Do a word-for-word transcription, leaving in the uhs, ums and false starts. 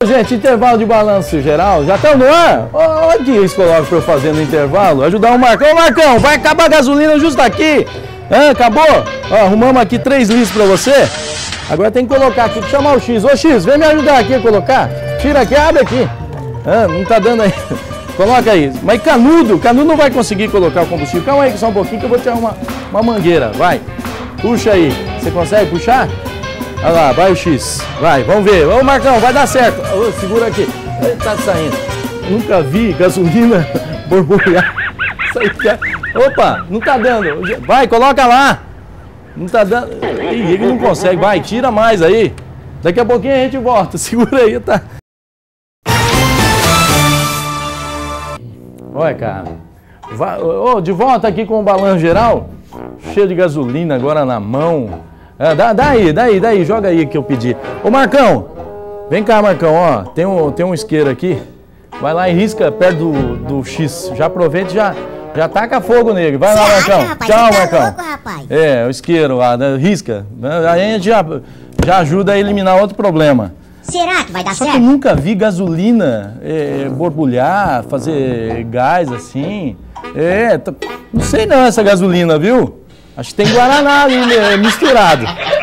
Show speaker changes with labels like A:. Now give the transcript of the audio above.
A: Gente, intervalo de balanço geral, já estão no ar? Olha o que eles colocam para eu fazer no intervalo, ajudar o Marcão. Ô Marcão, vai acabar a gasolina justo aqui. Ah, acabou? Ó, arrumamos aqui três litros para você. Agora tem que colocar aqui, chamar o X. Ô X, vem me ajudar aqui a colocar. Tira aqui, abre aqui. Ah, não tá dando aí. Coloca aí. Mas canudo, canudo não vai conseguir colocar o combustível. Calma aí só um pouquinho que eu vou te arrumar uma mangueira. Vai, puxa aí. Você consegue puxar? Olha lá, vai o X. Vai, vamos ver. Ô Marcão, vai dar certo. Ô, segura aqui. Ele tá saindo. Nunca vi gasolina borbulhar. Opa, não tá dando. Vai, coloca lá. Não tá dando. Ih, ele não consegue. Vai, tira mais aí. Daqui a pouquinho a gente volta. Segura aí, tá? Olha, cara. Vai, ô, de volta aqui com o balanço geral. Cheio de gasolina agora na mão. É, dá, dá aí, dá aí, dá aí, joga aí que eu pedi. Ô Marcão, vem cá Marcão, ó, tem um, tem um isqueiro aqui, vai lá e risca perto do, do X, já aproveita e já, já taca fogo nele, vai lá Marcão,
B: rapaz,
A: tchau
B: tá
A: Marcão.
B: louco, rapaz.
A: É, o isqueiro lá, né, risca, aí a gente já, já ajuda a eliminar outro problema.
B: Será que vai dar
A: Só
B: certo?
A: que eu nunca vi gasolina é, borbulhar, fazer gás assim, é, não sei não essa gasolina, viu? Acho que tem Guaraná ali misturado.